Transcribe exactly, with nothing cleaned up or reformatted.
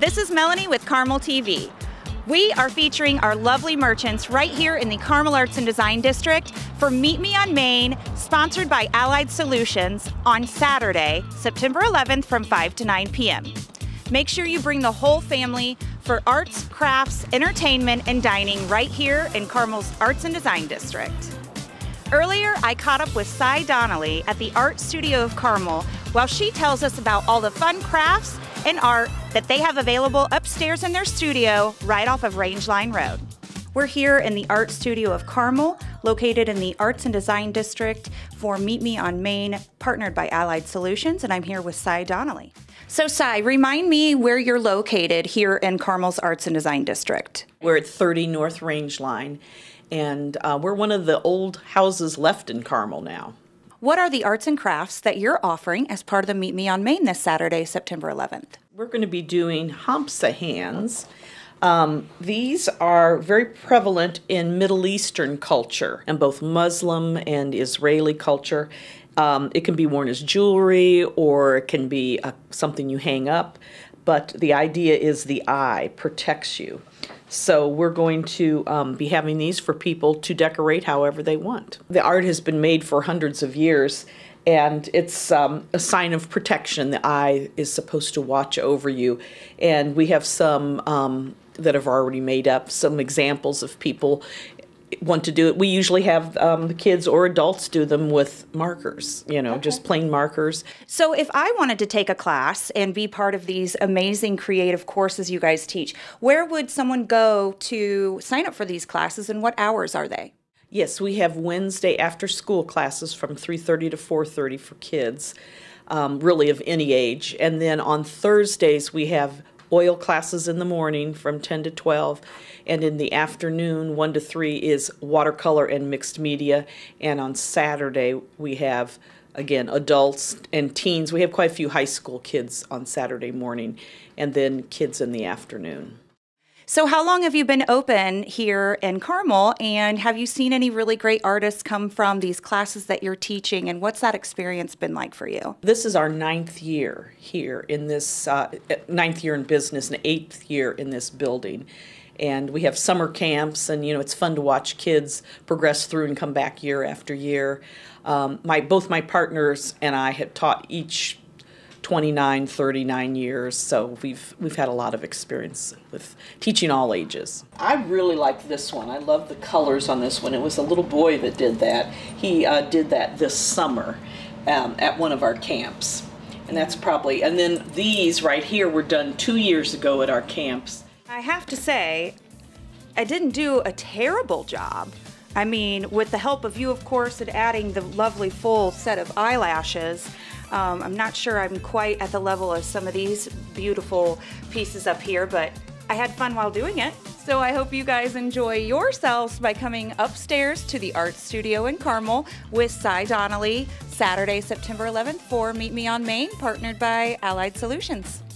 This is Melanie with Carmel T V. We are featuring our lovely merchants right here in the Carmel Arts and Design District for Meet Me on Main, sponsored by Allied Solutions on Saturday, September eleventh from five to nine p m Make sure you bring the whole family for arts, crafts, entertainment, and dining right here in Carmel's Arts and Design District. Earlier, I caught up with Cy Donnelly at the Art Studio of Carmel while she tells us about all the fun crafts and art that they have available upstairs in their studio right off of Rangeline Road. We're here in the Art Studio of Carmel, located in the Arts and Design District for Meet Me on Main, partnered by Allied Solutions, and I'm here with Cy Donnelly. So Cy, remind me where you're located here in Carmel's Arts and Design District. We're at thirty North Rangeline, and uh, we're one of the old houses left in Carmel now. What are the arts and crafts that you're offering as part of the Meet Me on Main this Saturday, September eleventh? We're going to be doing hamsa hands. Um, these are very prevalent in Middle Eastern culture, and both Muslim and Israeli culture. Um, it can be worn as jewelry, or it can be uh, something you hang up, but the idea is the eye protects you. So we're going to um, be having these for people to decorate however they want. The art has been made for hundreds of years, and it's um, a sign of protection. The eye is supposed to watch over you, and we have some um, that have already made up some examples of people want to do it. We usually have um, the kids or adults do them with markers, you know, okay. Just plain markers. So if I wanted to take a class and be part of these amazing creative courses you guys teach, where would someone go to sign up for these classes, and what hours are they? Yes, we have Wednesday after school classes from three thirty to four thirty for kids, um, really of any age. And then on Thursdays we have oil classes in the morning from ten to twelve, and in the afternoon one to three is watercolor and mixed media, and on Saturday we have, again, adults and teens. We have quite a few high school kids on Saturday morning, and then kids in the afternoon. So how long have you been open here in Carmel, and have you seen any really great artists come from these classes that you're teaching, and what's that experience been like for you? This is our ninth year here in this, uh, ninth year in business and eighth year in this building. And we have summer camps, and you know, it's fun to watch kids progress through and come back year after year. Um, my, both my partners and I have taught each twenty-nine, thirty-nine years, so we've we've had a lot of experience with teaching all ages. I really like this one. I love the colors on this one. It was a little boy that did that. He uh, did that this summer um, at one of our camps, and that's probably, and then these right here were done two years ago at our camps. I have to say, I didn't do a terrible job. I mean, with the help of you, of course, and adding the lovely full set of eyelashes, Um, I'm not sure I'm quite at the level of some of these beautiful pieces up here, but I had fun while doing it. So I hope you guys enjoy yourselves by coming upstairs to the Art Studio in Carmel with Cy Donnelly, Saturday, September eleventh for Meet Me on Main, partnered by Allied Solutions.